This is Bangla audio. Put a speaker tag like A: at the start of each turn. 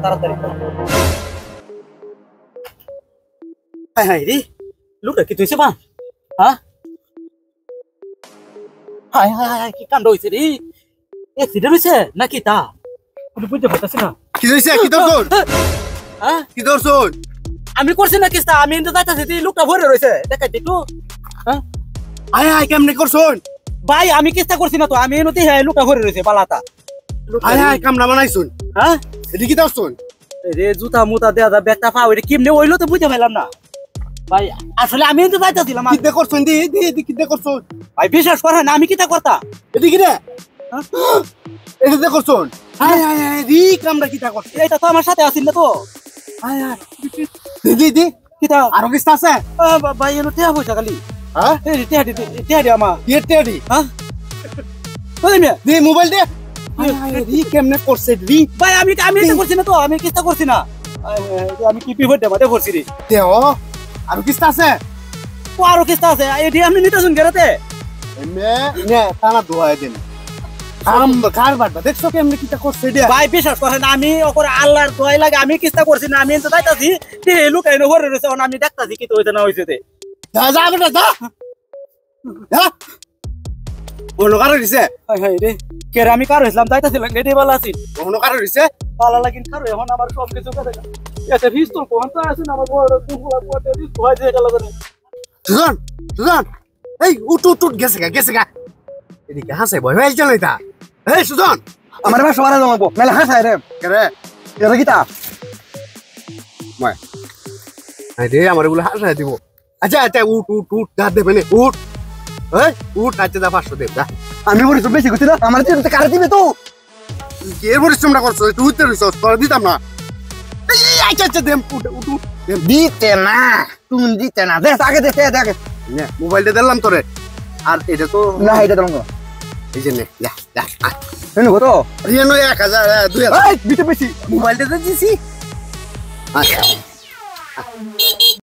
A: তাড়াতাড়ি হাই হাই রে লোকটা কি তুইছে বা হ্যাঁ হাই হাই হাই কি কাণ্ড হইছে রে অ্যাক্সিডেন্ট হইছে নাকি তা আমি বুঝতে পারতাছি না
B: কি হইছে কি তোর
A: হ্যাঁ
B: কি তোর
A: আমি করছি না কিস্তা আমি কিন্তু যাইতাছি লোকটা ভরে রইছে দেখাই একটু হ্যাঁ
B: আয় আয় কেমনে করছুন
A: ভাই আমি কিস্তা করছি না তো আমি এনতে লোকটা ভরে রইছে বালাতা
B: আয় আয় কামরা বানাইছুন
A: হ্যাঁ
B: এডি কি তোরছুন
A: রে জুতা মুতা দেয়া দা ব্যাগটা পা ওই কেমনে হইলো তো বুঝতে পারলাম না ভাই আসলে আমি তো যাইতাছিলাম
B: কি দে করছুন দি দি দি কি দে করছুন
A: ভাই বিশ্বাস করেন আমি কিটা করতা
B: এডি কি রে এডি দে করছুন আয় আয় আয় দি কামরা কিটা করছ
A: এটা তো আমার সাথে আছিস না তো
B: আয় আয় দি দি দি
A: কিটা
B: আরো কিস্তা আছে
A: ভাই এনো টিয়া পয়সা খালি
B: হ্যাঁ
A: টিয়া দি আমা
B: টেডি
A: হ্যাঁ ওই মিয়া
B: দি মোবাইল দে আয় আয় দি কেমনে করছে দি
A: ভাই আমি এটা করছি না তো আমি কিস্তা করছি না আমি কি পিভট দেবাতে করছি রে
B: দেও আরো কিস্তা আছে
A: ও আরো কিস্তা আছে এডি আমি নিতাছুন গেরাতে
B: এমে নে টানা দোয়া দেন কাম কারবার দেখছো কেমনে কিটা করছে দিয়া
A: ভাই বিশ্বাস করেন আমি ওকরে আল্লাহর দোয়াই লাগে আমি কিস্তা করছি না আমি তো যাইতাছি তে লোক এনে ভরে রইছে আমি দেখতাছি কি তো হইছে না হইছে তে
B: যা যা বেটা যা যা বলো কারো দিছে
A: হাই হাই রে কে আমি কার হইছিলাম যাইতাছিলাম গেডি বালা আছি
B: কোনো কারো দিছে
A: পালা লাগিন কার এখন আমার সব কিছু কথা এটা পিস্তল কোন তো আছে না আমার বড় কুকুলা পড়তে দিস ভয় দিয়ে গেল করে
B: সুজন সুজন এই উঠ উঠ উঠ গেছে গা এদিকে হাসে ভয় হয়ে চলে তা এই সুজন
C: আমার বাসা বাড়া জমাবো মেলা হাসায় রে
B: কেরে
C: এটা কিতা
B: মই আই দে আমার এগুলো হাসায় দিব আচ্ছা আচ্ছা উঠ উঠ উঠ যা দেবে নে উঠ এই উঠ আচ্ছা দা 500 দে যা
C: আমি বলি তো বেশি করছি না আমার দিতে কারে দিবে তো
B: কে পরিশ্রমটা করছ তুই উঠতে রইছ তোর দিতাম না এই আচ্ছা আচ্ছা দেম উঠ উঠ উঠ
C: দিতে না তুমি দিতে না দেখ আগে দেখ দেখ
B: নে মোবাইলটা দিলাম তোরে আর এটা তো
C: না এটা তো
B: এই যে নে যা যা
C: কেন কত
B: রিয়া নো 1000 2000
C: এই দিতে বেশি
B: মোবাইলটা দিছি আচ্ছা